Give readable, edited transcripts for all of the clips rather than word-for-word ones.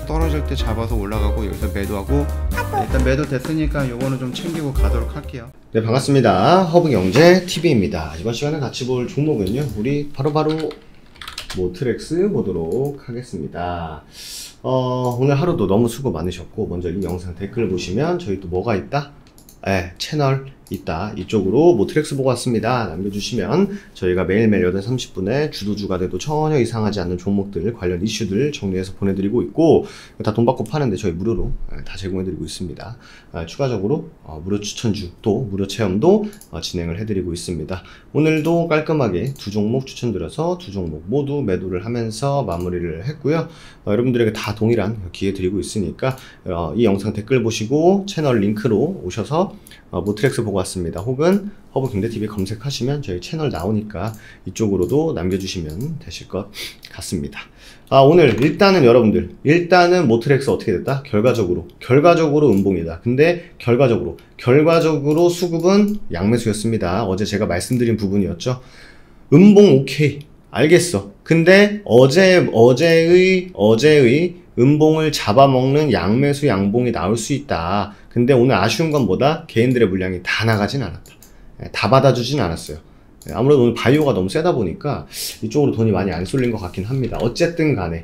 떨어질 때 잡아서 올라가고 여기서 매도하고. 일단 매도 됐으니까 요거는 좀 챙기고 가도록 할게요. 네, 반갑습니다. 허브경제TV입니다. 이번 시간에 같이 볼 종목은요, 우리 바로바로 모트렉스 보도록 하겠습니다. 오늘 하루도 너무 수고 많으셨고, 먼저 이 영상 댓글 보시면 저희 또 뭐가 있다? 채널 있다. 이쪽으로 모트렉스 보고 왔습니다. 남겨주시면 저희가 매일매일 8시 30분에 주도주가 돼도 전혀 이상하지 않는 종목들, 관련 이슈들 정리해서 보내드리고 있고, 다 돈 받고 파는데 저희 무료로 다 제공해드리고 있습니다. 추가적으로 무료 추천주 또 무료 체험도 진행을 해드리고 있습니다. 오늘도 깔끔하게 두 종목 추천드려서 두 종목 모두 매도를 하면서 마무리를 했고요. 여러분들에게 다 동일한 기회 드리고 있으니까 이 영상 댓글 보시고 채널 링크로 오셔서 모트렉스 보고 왔습니다. 혹은 허브경제TV 검색하시면 저희 채널 나오니까 이쪽으로도 남겨주시면 되실 것 같습니다. 오늘 일단은 여러분들, 모트렉스 어떻게 됐다? 결과적으로 음봉이다. 근데 결과적으로 수급은 양매수였습니다. 어제 제가 말씀드린 부분이었죠. 음봉 오케이, 알겠어. 근데 어제의 음봉을 잡아먹는 양매수 양봉이 나올 수 있다. 근데 오늘 아쉬운 건 뭐다? 개인들의 물량이 다 나가진 않았다. 다 받아주진 않았어요. 아무래도 오늘 바이오가 너무 세다 보니까 이쪽으로 돈이 많이 안 쏠린 것 같긴 합니다. 어쨌든 간에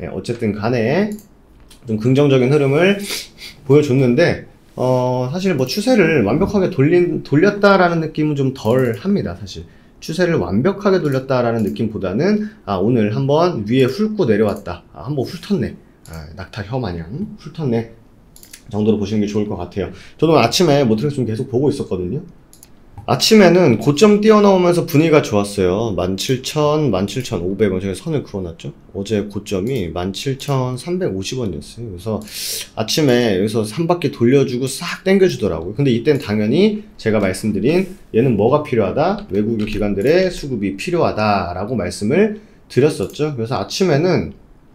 좀 긍정적인 흐름을 보여줬는데, 사실 뭐 추세를 완벽하게 돌렸다라는 느낌은 좀 덜 합니다. 사실 추세를 완벽하게 돌렸다라는 느낌보다는 오늘 한번 위에 훑고 내려왔다, 한번 훑었네, 낙타 혀 마냥 훑었네 정도로 보시는 게 좋을 것 같아요. 저도 아침에 모트렉스 좀 계속 보고 있었거든요. 아침에는 고점 뛰어넘으면서 분위기가 좋았어요. 17,000, 17,500원 저희 선을 그어놨죠. 어제 고점이 17,350원이었어요. 그래서 아침에 여기서 한 바퀴 돌려주고 싹 당겨주더라고요. 근데 이땐 당연히 제가 말씀드린 얘는 뭐가 필요하다? 외국인 기관들의 수급이 필요하다라고 말씀을 드렸었죠. 그래서 아침에는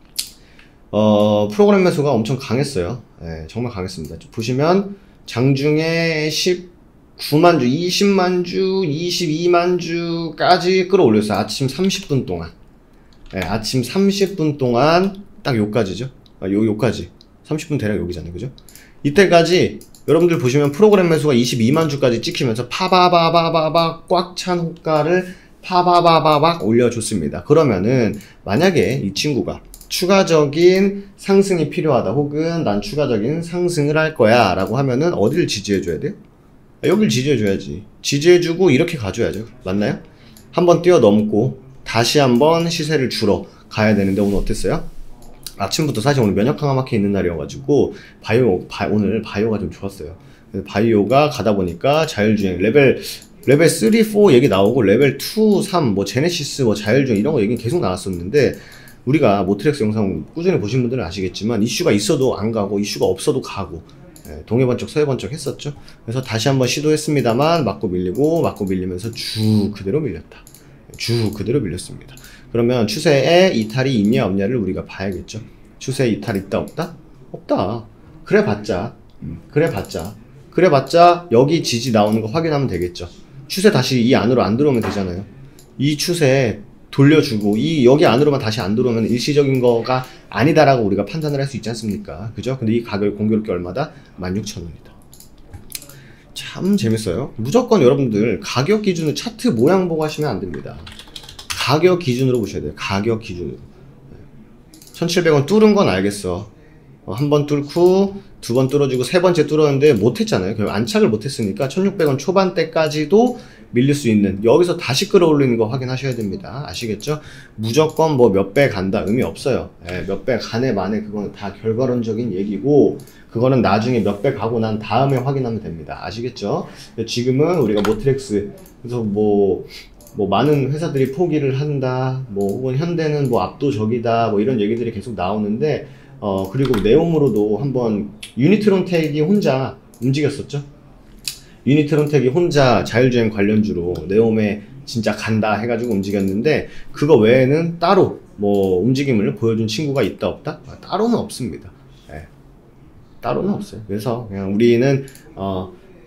프로그램 매수가 엄청 강했어요. 정말 강했습니다. 보시면 장중에 19만 주, 20만 주, 22만 주까지 끌어올렸어요. 아침 30분 동안. 아침 30분 동안 딱 요까지죠. 요까지. 30분 대략 여기잖아요. 그죠? 이때까지 여러분들 보시면 프로그램 매수가 22만 주까지 찍히면서 파바바바바박 꽉 찬 호가를 파바바바박 올려줬습니다. 그러면은 만약에 이 친구가 추가적인 상승이 필요하다, 혹은 난 추가적인 상승을 할 거야 라고 하면은 어디를 지지해줘야 돼요? 여길 지지해줘야지. 지지해주고 이렇게 가줘야죠. 맞나요? 한번 뛰어넘고 다시 한번 시세를 줄어 가야 되는데, 오늘 어땠어요? 아침부터 사실 오늘 면역 강화 마켓 있는 날이어가지고 오늘 바이오가 좀 좋았어요. 바이오가 가다 보니까 자율주행 레벨 3, 4 얘기 나오고 레벨 2, 3 뭐 제네시스 뭐 자율주행 이런 거 얘기는 계속 나왔었는데, 우리가 모트렉스 영상 꾸준히 보신 분들은 아시겠지만 이슈가 있어도 안 가고 이슈가 없어도 가고 동해번쩍 서해번쩍 했었죠. 그래서 다시 한번 시도했습니다만 맞고 밀리면서 쭉 그대로 밀렸습니다. 그러면 추세에 이탈이 있냐 없냐를 우리가 봐야겠죠. 추세에 이탈 있다 없다? 없다. 그래봤자 여기 지지 나오는 거 확인하면 되겠죠. 추세 다시 이 안으로 안 들어오면 되잖아요. 이 추세 돌려주고 여기 안으로만 다시 안 들어오면 일시적인 거가 아니다라고 우리가 판단을 할 수 있지 않습니까? 그죠? 근데 이 가격이 공교롭게 얼마다? 16,000원이다. 참 재밌어요. 무조건 여러분들 가격 기준으로 차트 모양 보고 하시면 안 됩니다. 가격 기준으로 보셔야 돼요. 가격 기준으로. 1,700원 뚫은 건 알겠어. 한 번 뚫고 두 번 뚫어주고 세 번째 뚫었는데 못했잖아요. 결국 안착을 못했으니까 1,600원 초반대까지도 밀릴 수 있는, 여기서 다시 끌어올리는 거 확인하셔야 됩니다. 아시겠죠? 무조건 뭐 몇 배 간다 의미 없어요. 몇 배 가네 마네 그거는 다 결과론적인 얘기고, 그거는 나중에 몇 배 가고 난 다음에 확인하면 됩니다. 아시겠죠? 지금은 우리가 모트렉스 그래서 뭐 많은 회사들이 포기를 한다, 뭐 혹은 현대는 뭐 압도적이다, 뭐 이런 얘기들이 계속 나오는데, 그리고 네옴으로도 한번 유니트론텍이 혼자 움직였었죠. 유니트론텍이 혼자 자율주행 관련주로 네옴에 진짜 간다 해가지고 움직였는데, 그거 외에는 따로 뭐 움직임을 보여준 친구가 있다 없다? 따로는 없습니다. 따로는 없어요. 그래서 그냥 우리는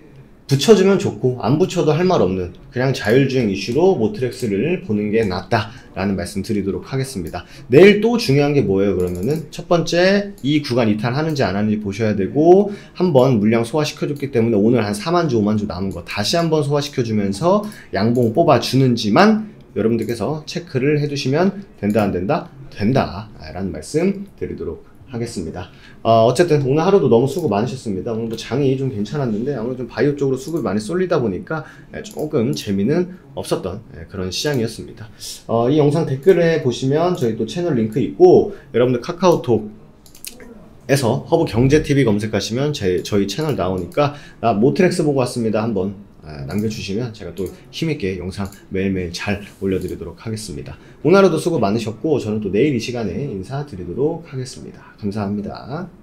붙여주면 좋고 안 붙여도 할 말 없는 그냥 자율주행 이슈로 모트렉스를 보는 게 낫다 라는 말씀 드리도록 하겠습니다. 내일 또 중요한 게 뭐예요? 그러면은 첫 번째, 이 구간 이탈하는지 안 하는지 보셔야 되고, 한번 물량 소화시켜줬기 때문에 오늘 한 4만 주 5만 주 남은 거 다시 한번 소화시켜주면서 양봉 뽑아주는지만 여러분들께서 체크를 해두시면 된다 안 된다? 된다 라는 말씀 드리도록 하겠습니다. 어쨌든 오늘 하루도 너무 수고 많으셨습니다. 오늘도 장이 좀 괜찮았는데 아무래도 좀 바이오 쪽으로 수급이 많이 쏠리다 보니까 조금 재미는 없었던 그런 시장이었습니다. 이 영상 댓글에 보시면 저희 또 채널 링크 있고, 여러분들 카카오톡 에서 허브경제TV 검색하시면 저희 채널 나오니까 나 모트렉스 보고 왔습니다 한번 남겨주시면 제가 또 힘있게 영상 매일매일 잘 올려드리도록 하겠습니다. 오늘 하루도 수고 많으셨고 저는 또 내일 이 시간에 인사드리도록 하겠습니다. 감사합니다.